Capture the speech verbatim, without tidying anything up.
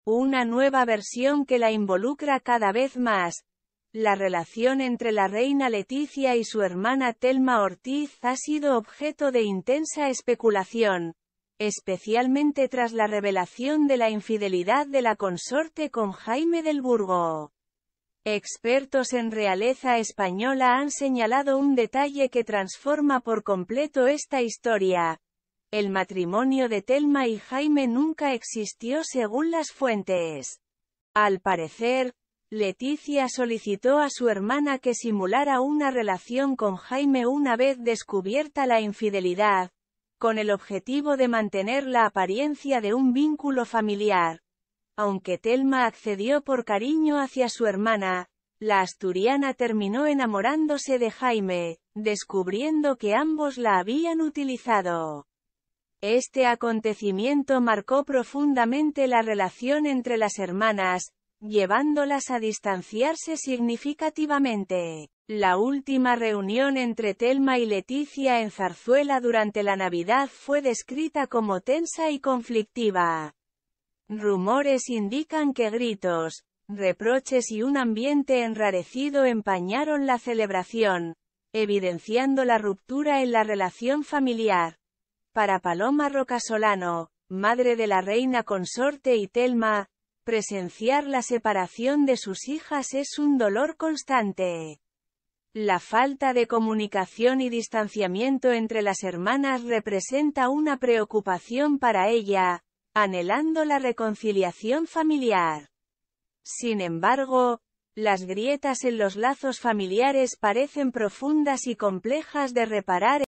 una nueva versión que la involucra cada vez más. La relación entre la reina Letizia y su hermana Telma Ortiz ha sido objeto de intensa especulación, especialmente tras la revelación de la infidelidad de la consorte con Jaime del Burgo. Expertos en realeza española han señalado un detalle que transforma por completo esta historia. El matrimonio de Telma y Jaime nunca existió según las fuentes. Al parecer, Letizia solicitó a su hermana que simulara una relación con Jaime una vez descubierta la infidelidad, con el objetivo de mantener la apariencia de un vínculo familiar. Aunque Telma accedió por cariño hacia su hermana, la asturiana terminó enamorándose de Jaime, descubriendo que ambos la habían utilizado. Este acontecimiento marcó profundamente la relación entre las hermanas, llevándolas a distanciarse significativamente. La última reunión entre Telma y Letizia en Zarzuela durante la Navidad fue descrita como tensa y conflictiva. Rumores indican que gritos, reproches y un ambiente enrarecido empañaron la celebración, evidenciando la ruptura en la relación familiar. Para Paloma Rocasolano, madre de la reina consorte y Telma, presenciar la separación de sus hijas es un dolor constante. La falta de comunicación y distanciamiento entre las hermanas representa una preocupación para ella, anhelando la reconciliación familiar. Sin embargo, las grietas en los lazos familiares parecen profundas y complejas de reparar.